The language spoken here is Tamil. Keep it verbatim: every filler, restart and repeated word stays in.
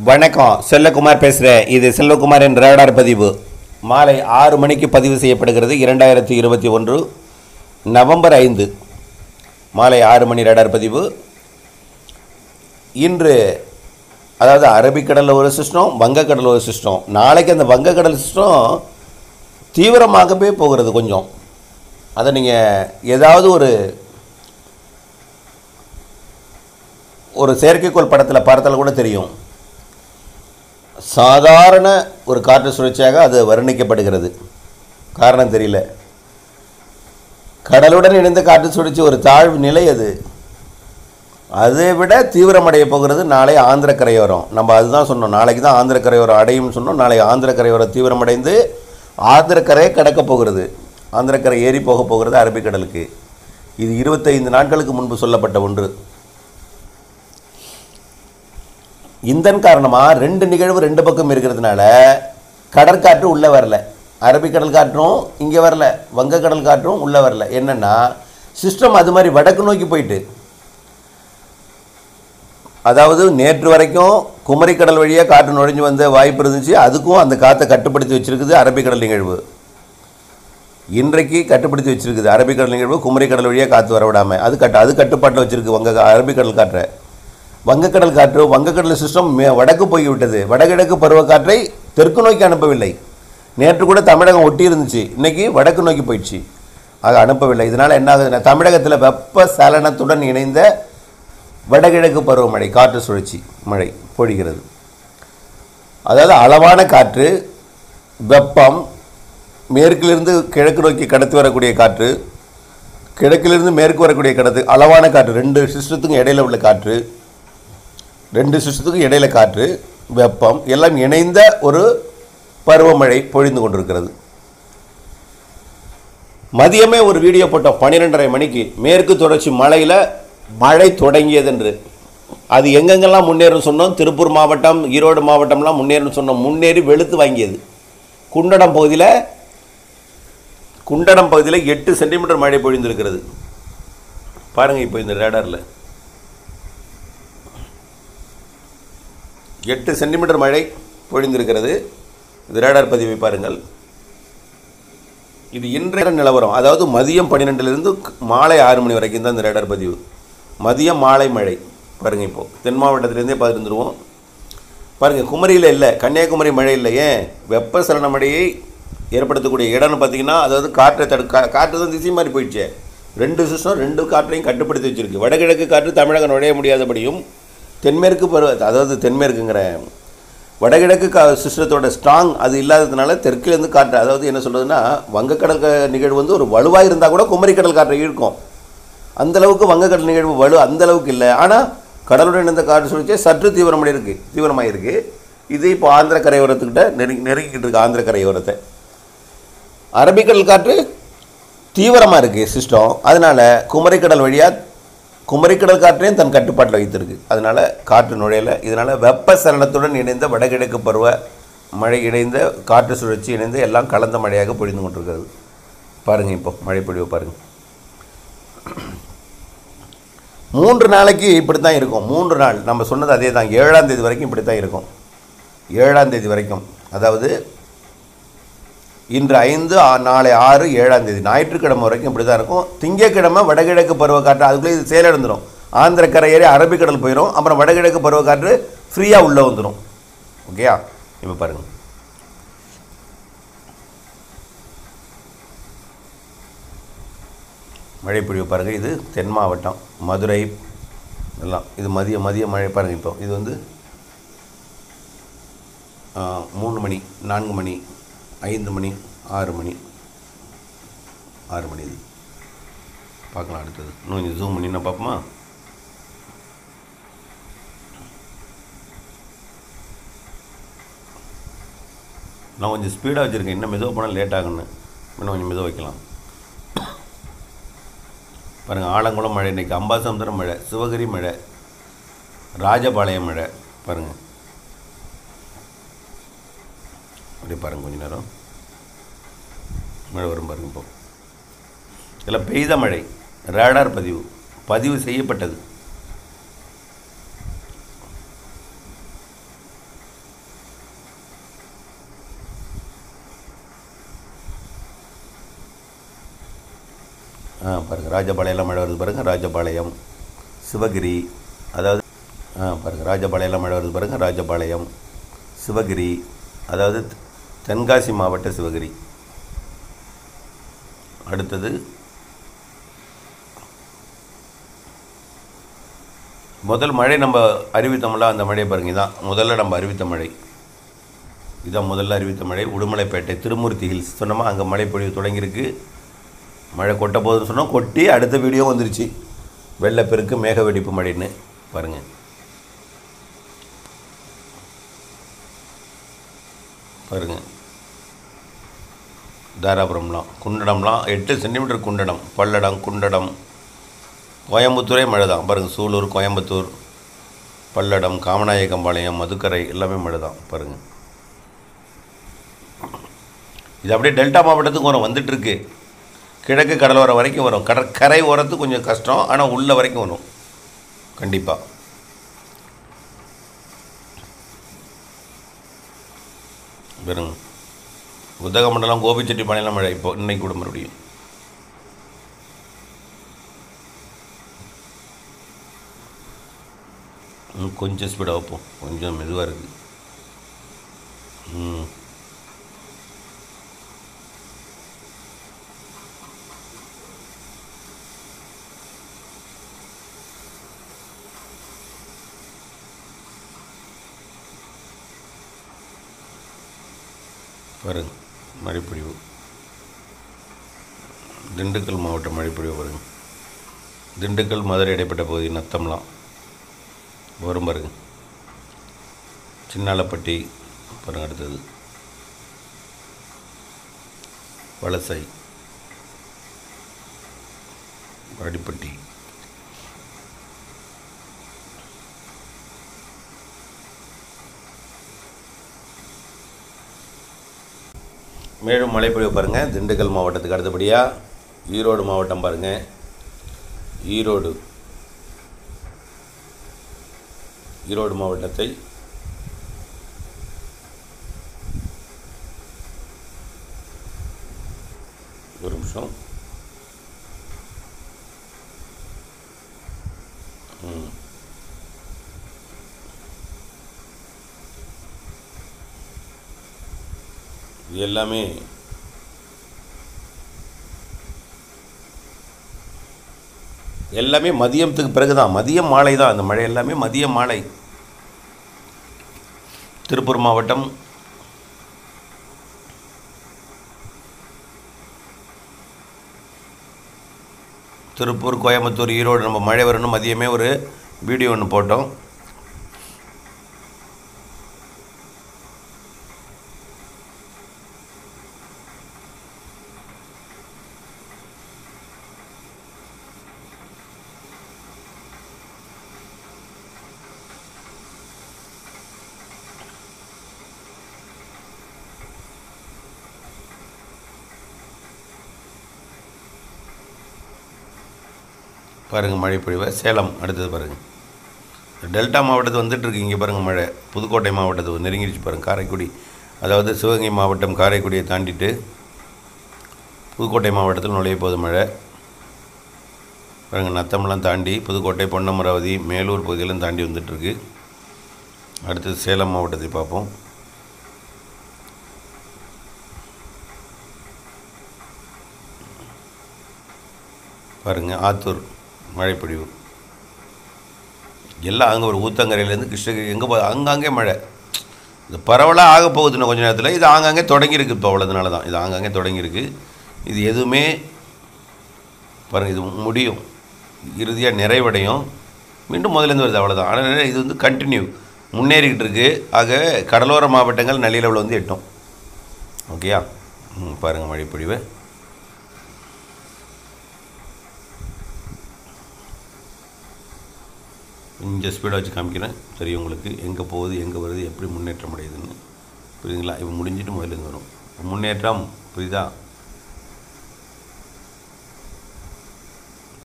வணக்கம், செல்லகுமார் பேசுகிறேன். இது செல்வகுமாரின் ரேடார் பதிவு. மாலை ஆறு மணிக்கு பதிவு செய்யப்படுகிறது. இரண்டாயிரத்தி இருபத்தி ஒன்று நவம்பர் ஐந்து மாலை ஆறு மணி ரேடார் பதிவு. இன்று அதாவது அரபிக்கடலில் ஒரு சிஸ்டம், வங்கக்கடலில் ஒரு சிஸ்டம். நாளைக்கு அந்த வங்கக்கடல் சிஸ்டம் தீவிரமாகவே போகிறது. கொஞ்சம் அதை நீங்கள் ஏதாவது ஒரு ஒரு செயற்கைக்கோள் படத்தில் பார்த்தால் கூட தெரியும். சாதாரண ஒரு காற்று சுழற்சியாக அது வர்ணிக்கப்படுகிறது. காரணம் தெரியல. கடலுடன் இணைந்த காற்று சுழற்சி ஒரு தாழ்வு நிலை. அது அதை விட தீவிரமடைய போகிறது நாளை ஆந்திர கரையோரம். நம்ம அதுதான் சொன்னோம், நாளைக்கு தான் ஆந்திர கரையோரம் அடையும்னு சொன்னோம். நாளை ஆந்திர கரையோரம் தீவிரமடைந்து ஆந்திர கரையை கடக்க போகிறது. ஆந்திர கரை ஏறி போக போகிறது அரபிக்கடலுக்கு. இது இருபத்தைந்து நாட்களுக்கு முன்பு சொல்லப்பட்ட ஒன்று. இதன் காரணமாக ரெண்டு நிகழ்வு ரெண்டு பக்கம் இருக்கிறதுனால கடற்காற்று உள்ளே வரல. அரபிக்கடல் காற்றும் இங்கே வரல, வங்கக்கடல் காற்றும் உள்ளே வரல. என்னென்னா சிஸ்டம் அது மாதிரி வடக்கு நோக்கி போயிட்டு, அதாவது நேற்று வரைக்கும் குமரிக்கடல் வழியாக காற்று நுழைஞ்சு வந்த வாய்ப்பு இருந்துச்சு. அதுக்கும் அந்த காற்றை கட்டுப்படுத்தி வச்சுருக்குது அரபிக்கடல் நிகழ்வு. இன்றைக்கு கட்டுப்படுத்தி வச்சுருக்குது அரபிக்கடல் நிகழ்வு. குமரிக்கடல் வழியாக காற்று வர விடாமல் அது கட்டு அது கட்டுப்பாட்டில் வச்சுருக்கு வங்க அரபிக்கடல் காற்றை. வங்கக்கடல் காற்று வங்கக்கடல் சிஸ்டம் மே வடக்கு போய்விட்டது. வடகிழக்கு பருவக்காற்றை தெற்கு நோக்கி அனுப்பவில்லை. நேற்று கூட தமிழகம் ஒட்டி இருந்துச்சு, இன்றைக்கி வடக்கு நோக்கி போயிடுச்சு, அது அனுப்பவில்லை. இதனால் என்ன ஆகுதுன்னா தமிழகத்தில் வெப்ப சலனத்துடன் இணைந்த வடகிழக்கு பருவமழை காற்று சுழற்சி மழை பொழிகிறது. அதாவது அளவான காற்று, வெப்பம், மேற்கிலிருந்து கிழக்கு நோக்கி கடத்தி வரக்கூடிய காற்று, கிழக்கிலிருந்து மேற்கு வரக்கூடிய கடத்து அளவான காற்று, ரெண்டு சிஸ்டத்துக்கும் இடையில் உள்ள காற்று, ரெண்டு சிஸ்டத்துக்கும் இடையில காற்று, வெப்பம் எல்லாம் இணைந்த ஒரு பருவமழை பொழிந்து கொண்டிருக்கிறது. மதியமே ஒரு வீடியோ போட்டோம் பன்னிரெண்டரை மணிக்கு, மேற்கு தொடர்ச்சி மலையில் மழை தொடங்கியதென்று. அது எங்கெங்கெல்லாம் முன்னேறும் சொன்னோம். திருப்பூர் மாவட்டம், ஈரோடு மாவட்டம்லாம் முன்னேறும் சொன்னோம். முன்னேறி வெளுத்து வாங்கியது. குண்டடம் பகுதியில் குண்டடம் பகுதியில் எட்டு சென்டிமீட்டர் மழை பொழிந்திருக்கிறது. பாருங்கள், இப்போ இந்த ரேடாரில் எட்டு சென்டிமீட்டர் மழை பொழிந்திருக்கிறது. இது ரேடார் பதிவை பாருங்கள். இது இன்றைய நிலவரம், அதாவது மதியம் பன்னிரெண்டுலேருந்து மாலை ஆறு மணி வரைக்கும் தான் இந்த ரேடார் பதிவு. மதியம் மாலை மழை பாருங்கள். இப்போது தென் மாவட்டத்திலேருந்தே பார்த்துருந்துருவோம். பாருங்கள், குமரியில் இல்லை, கன்னியாகுமரி மழை இல்லை. ஏன்? வெப்பசலன மழையை ஏற்படுத்தக்கூடிய இடம்னு பார்த்தீங்கன்னா, அதாவது காற்றை தடு கா காற்று தான் திசை மாதிரி போயிடுச்சு. ரெண்டு சிஸ்டம் ரெண்டு காற்றையும் கட்டுப்படுத்தி வச்சுருக்கு. வடகிழக்கு காற்று தமிழகம் நுழைய முடியாதபடியும், தென்மேற்கு பருவ அதாவது தென்மேற்குங்கிற வடகிழக்கு கா சிஸ்டத்தோட ஸ்ட்ராங் அது இல்லாததுனால தெற்கிலேருந்து காற்று, அதாவது என்ன சொல்கிறதுனா வங்கக்கடல் நிகழ்வு வந்து ஒரு வலுவாக இருந்தால் கூட குமரிக்கடல் காற்றை இழுக்கும். அந்தளவுக்கு வங்கக்கடல் நிகழ்வு வலு அந்தளவுக்கு இல்லை. ஆனால் கடலுடன் இணைந்த காற்று சுழற்சி சற்று தீவிரமாக இருக்குது தீவிரமாக இருக்குது இது இப்போ ஆந்திர கரையோரத்துக்கிட்ட நெருங்கி நெருங்கிக்கிட்டு இருக்குது. ஆந்திர கரையோரத்தை அரபிக்கடல் காற்று தீவிரமாக இருக்குது சிஸ்டம். அதனால் குமரிக்கடல் வழியாக குமரிக்கடல் காற்றையும் தன் கட்டுப்பாட்டில் வைத்திருக்கு. அதனால் காற்று நுழையலை. இதனால் வெப்ப சலனத்துடன் இணைந்த வடகிழக்கு பருவ மழை இணைந்த காற்று சுழற்சி இணைந்து எல்லாம் கலந்த மழையாக பொழிந்து கொண்டிருக்கிறது. பாருங்கள், இப்போ மழை பொழிவு பாருங்கள். மூன்று நாளைக்கு இப்படி தான் இருக்கும். மூன்று நாள் நம்ம சொன்னது அதே தான். ஏழாம் தேதி வரைக்கும் இப்படி தான் இருக்கும். ஏழாம் தேதி வரைக்கும், அதாவது இன்று ஐந்து, நாளை ஆறு, ஏழாம் தேதி ஞாயிற்றுக்கிழமை வரைக்கும் இப்படி தான் இருக்கும். திங்கக்கிழமை வடகிழக்கு பருவக்காற்று அதுக்குள்ளே இது செயலிழந்துடும். ஆந்திர கரையேறி அரபிக்கடல் போயிடும். அப்புறம் வடகிழக்கு பருவக்காற்று ஃப்ரீயாக உள்ளே வந்துடும். ஓகேயா? இப்போ பாருங்கள், மழை பொழிவு பாருங்கள். இது தென் மாவட்டம், மதுரை எல்லாம். இது மதிய மதிய மழை பாருங்கள். இப்போ இது வந்து மூணு மணி, நான்கு மணி, ஐந்து மணி, ஆறு மணி, ஆறு மணி. இது பார்க்கலாம். அடுத்தது இன்னும் கொஞ்சம் ஜூம் பண்ணி நான் பார்ப்போமா? நான் கொஞ்சம் ஸ்பீடாக வச்சுருக்கேன். இன்னும் மெதுவாக போனால் லேட் ஆகுன்னு இன்னும் கொஞ்சம் மெதுவாக வைக்கலாம். பாருங்கள், ஆலங்குளம் மழை இன்றைக்கி, அம்பாசமுத்திரம் மழை, சிவகிரி மழை, ராஜபாளையம் மழை. பாருங்கள், அப்படியே பாருங்கள், கொஞ்சம் நேரம் மழை வரும் பாருங்கள். இப்போ இதில் பெய்த மழை ரேடார் பதிவு பதிவு செய்யப்பட்டது. ஆ பாருங்கள் ராஜபாளையம்லாம் மழை வருது பாருங்கள். ராஜபாளையம், சிவகிரி, அதாவது ஆ பாருங்கள் ராஜபாளையம்லாம் மழை வருது பாருங்கள். ராஜபாளையம், சிவகிரி, அதாவது தென்காசி மாவட்ட சிவகிரி. அடுத்தது முதல் மழை நம்ம அறிவித்தோம்ல, அந்த மழையை பாருங்கள். இதான் முதல்ல நம்ம அறிவித்த மழை. இதான் முதல்ல அறிவித்த மழை. உடுமலைப்பேட்டை திருமூர்த்தி ஹில்ஸ் சொன்னோமா, அங்கே மழை பொழிவு தொடங்கியிருக்கு. மழை கொட்ட போகுதுன்னு சொன்னோம், கொட்டி அடுத்த வீடியோ வந்துருச்சு. வெள்ளப்பெருக்கு மேக வெடிப்பு மழைன்னு பாருங்கள். பாருங்கள் தாராபுரம்லாம், குண்டடம்லாம் எட்டு சென்டிமீட்டர் குண்டடம், பல்லடம், குண்டடம், கோயம்புத்தூரே மழை தான் பாருங்கள். சூலூர், கோயம்புத்தூர், பல்லடம், காமநாயக்கம்பாளையம், மதுக்கரை எல்லாமே மழை தான் பாருங்கள். இது அப்படியே டெல்டா மாவட்டத்துக்கு வரும், வந்துட்டுருக்கு. கிழக்கு கடலோரம் வரைக்கும் வரும். கடற்கரை ஓரத்து கொஞ்சம் கஷ்டம், ஆனால் உள்ள வரைக்கும் வரும் கண்டிப்பாக. வெறும் உதகமண்டலம், கோபிச்செட்டிப்பாளையம் மழை இப்போ இன்னைக்கு கூட மறுபடியும். கொஞ்சம் ஸ்பீடாக வைப்போம், கொஞ்சம் மெதுவாக இருக்குது. ம் பாருங்கள் மழைப்பொழிவு. திண்டுக்கல் மாவட்ட மழைப்பொழிவு பாருங்கள். திண்டுக்கல், மதுரை இடைப்பட்ட பகுதி நத்தம்லாம் வரும் பாருங்கள். சின்னாலப்பட்டி பாருங்கள். அடுத்தது வலசை, வாடிப்பட்டி, மேலும் மழைப்பொழிவு பாருங்கள். திண்டுக்கல் மாவட்டத்துக்கு அடுத்தபடியாக ஈரோடு மாவட்டம் பாருங்கள். ஈரோடு ஈரோடு மாவட்டத்தை ஒரு நிமிஷம் ம் இது எல்லாமே எல்லாமே மதியத்துக்கு பிறகு தான், மதியம் மாலை தான் அந்த மழை. எல்லாமே மதியம் மாலை. திருப்பூர் மாவட்டம், திருப்பூர், கோயம்புத்தூர், ஈரோடு நம்ம மழை வரணும் மதியமே ஒரு வீடியோ ஒன்று போட்டோம். பாருங்கள் மழை பொழிவை. சேலம் அடுத்தது பாருங்கள். டெல்டா மாவட்டத்து வந்துட்டுருக்கு. இங்கே பாருங்கள் மழை. புதுக்கோட்டை மாவட்டத்து நெருங்கிடுச்சு பாருங்கள். காரைக்குடி, அதாவது சிவகங்கை மாவட்டம் காரைக்குடியை தாண்டிட்டு புதுக்கோட்டை மாவட்டத்தில் நுழைய போகுது மழை பாருங்கள். நத்தம்லாம் தாண்டி புதுக்கோட்டை, பொன்னமராவதி, மேலூர் பகுதியெல்லாம் தாண்டி வந்துட்டுருக்கு. அடுத்தது சேலம் மாவட்டத்தை பார்ப்போம். பாருங்கள் ஆத்தூர் மழைப்பொழிவு. எல்லாம் அங்கே ஒரு ஊத்தங்கரையிலேருந்து கிருஷ்ணகிரி எங்கே போ அங்கங்கே மழை. இது பரவலாக ஆக போகுதுன்னு கொஞ்சம் நேரத்தில். இது ஆங்காங்கே தொடங்கியிருக்கு. இப்போ அவ்வளோதுனால தான் இது ஆங்காங்கே தொடங்கியிருக்கு. இது எதுவுமே பாருங்கள், இது முடியும், இறுதியாக நிறைவடையும், மீண்டும் முதலேருந்து வருது, அவ்வளோதான். ஆனால் இது வந்து கண்டினியூ முன்னேறிக்கிட்டு இருக்குது. ஆக கடலோர மாவட்டங்கள் நல்ல லெவலில் வந்து எட்டும். ஓகேயா? ம் பாருங்கள் மழைப்பொழிவு. கொஞ்சம் ஸ்பீடாக வச்சு காமிக்கிறேன், தெரியும் உங்களுக்கு எங்கே போகுது, எங்கே வருது, எப்படி முன்னேற்றம் அடையுதுன்னு. புரியுதுங்களா? இப்போ முடிஞ்சிட்டு முதல்ல வரும் முன்னேற்றம். புரியுதா?